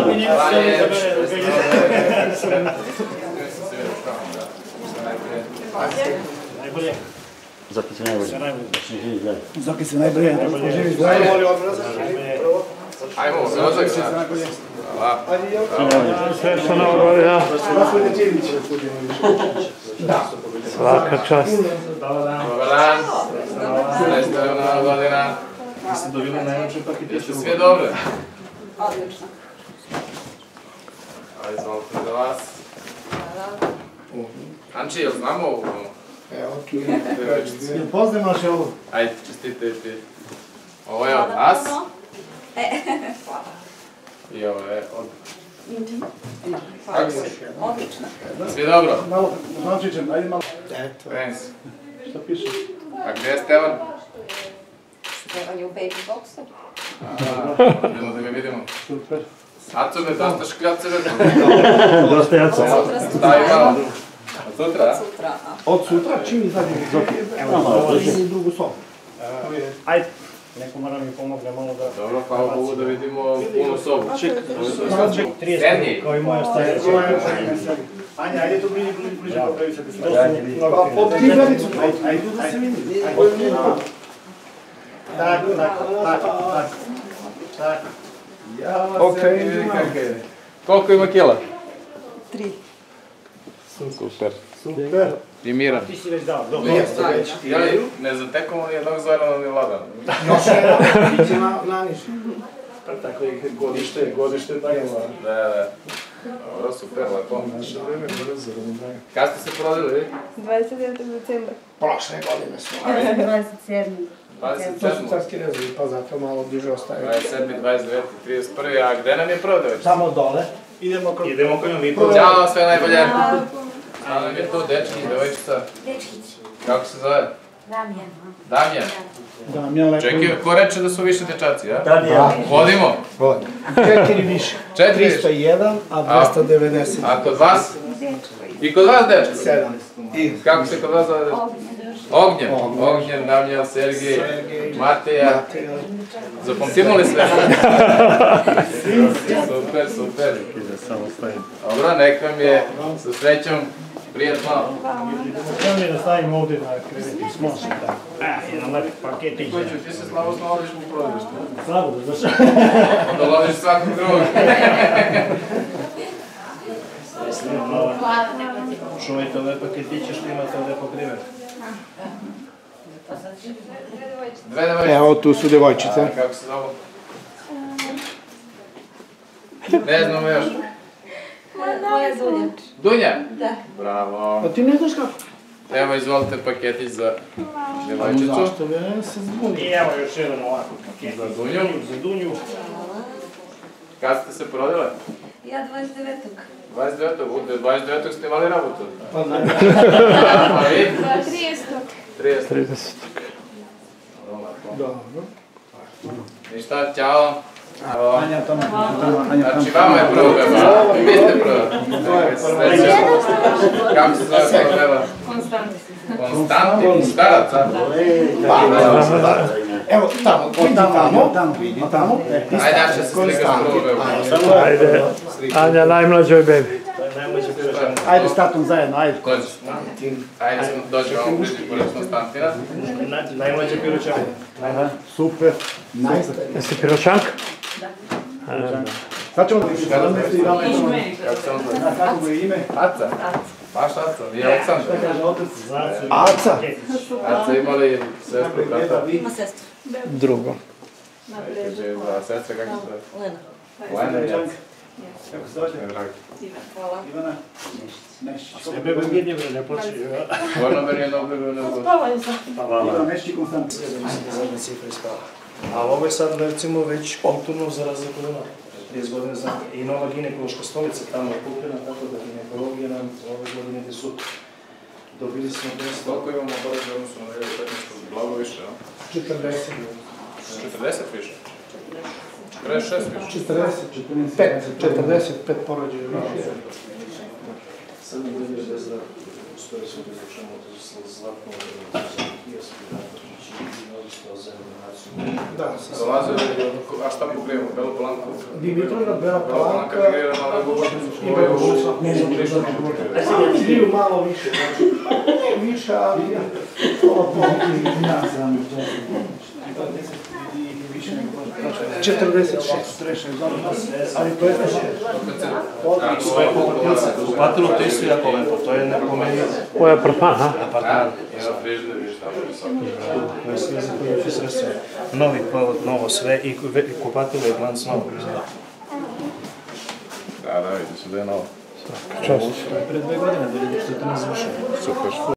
Najbolje. Zoki se najbolje. Zoki se najbolje. Živi zdravlje. Ajmo, Zozak se. Srećna nova godina. Svaka čast. Dobar dan. Srećna nova godina. Jeste dobili najlepše paketiće? Jeste sve dobro? Odlično. Ajde, izvolite za vas. Anči, jel znamo ovu? Evo, jel poznaš ovo? Ajde, čestite ti. Ovo je od nas. I ovo je od... Kako si? Odlično. Svi dobro? Malo, Žančićem, ajde malo. Vens. Šta piše? A gdje je Stevan? Stevan je u baby boxu. Idemo da ga vidimo. Super. Aco me dosta škljace vrlo. Dosta jaco. Stavi malo. Od sutra, a? Sutra. Od sutra čim izađe Zoki? Evo, ovo je drugu sobu. Ajde, neko mora mi pomogne malo da... Dobro, hvala Bogu da vidimo punu sobu. Sedni! Kao i moja stajeća. Anja, ajde tu bliže popravi se. Pod krivljavicu. Ajde da se vidi. Tako. Okej. Koliko ima kila? 3. Super. I miran. Ti si već dao, dobro. Jeli, ne zatekamo ni jednog Zorana ni Vladana. Još jedan, biće na niš. Tako je godište, tako je. Da. Dobro, super, lepo. Kad ste se prodali? 29. decembra. Prošle godine smo. 27. To su carski rezovi, pa zato malo bliže ostaje. 27. 29. 31. A gde nam je prodao? Tamo dole. Idemo kod njom i prodao. Ćao, sve najbolje. A nam je tu dečki, devojčica. Dečkić. Kako se zove? Damjan. Damjan? Čekaj, ko reče da su više dečaci, a? Damjan. Vodimo? 4 više. 301, a 290. A kod vas? I kod vas dečko? 7. Kako se kod vas zove dečko? Ognjen. Ognjen, Damjan, Sergej, Mateja. Zapamtimo li sve? Super. Dobro, nek vam je sa srećom prijatno. Treba mi da stavim ovdje na krevet i smosim tako. Jedan lepi paket i... Koću, ti se slabo loviš u prodalištu. Slabo da zašto? Onda loviš svakog drugog. Čuvajte ove paketiće što imate ovdje pokrive. Dve devojčice. Evo, tu su devojčice. Kako se zove? Ne znamo još. Moja Dunja. Dunja? Da. Bravo. A ti ne znaš kako? Evo, izvolite paketić za devojčicu. Zašto ne se zbuni? I evo još jedan ovako paket. Za Dunju. Za Dunju. Kad ste se prodale? Ja 29. 29. ste imali rabotu? Pa ne. A vi? 30. 30. Dobro. Ništa, ćao. Anja tamo. Znači, vama je prvo beba. Vi ste prvo. Kako se zove tvoj beba? Konstantin. Starac, a? Evo, tamo. Ajde, ja će se slikaš prvo beba. Ajde, Anja, najmlađoj bebi. Ajde, s tatom zajedno, ajde. Dođi. Ajde, dođemo vam bliži pored Konstantina. Najmlađa piroćanka. Super. Jesi piroćanka? Sad ćemo da ime. Kako se on zove? Kako je ime? Aca? Baš Aca, nije Aleksandar. Kaže otec. Aca. Aca imali sestru, brata? Ima sestru. Drugo. Kaže, sestra, kako se zove? Lena. Lena i Aca. Kako se dođe? Hvala. Ivana. Nešić. Sebe vam jednje bre, ne počne. Gorno meni je dobro bilo nego... Ivana Nešić i Konstantin. Ali ovo je sad recimo već kulturno za razliku od ono. 30 godina znam i nova ginekološka stolica tamo je kupljena, tako da ginekologija nam ove godine ide super. Dobili smo 10... Koliko imamo porez u odnosu na 2015? Blago više, a? 40. 40 više? 46 više? 45 porođaja više. Sad mi dobili bez da stoje sve bez o čemu zlatno Da, Dolaze, a šta pokrijemo? Belu Palanku? Dimitrova, Bela Bela Palanka Palanka migrirala na Govornicu i svoju. Belovuča. Dviju malo više, više, ali ova polika Više nego 46. Ali to je kupatilo, to isto jako lepo, to je po meni Ovo je apartman, ha? apartman. Ima frižder, viš tamo visoko. To je sve za koje će sredstva. Novi povod, novo sve i kupatilo je glanc novo. Da, vidi se da je novo. Čast. Pre 2 godine, 2014 završeno. Super.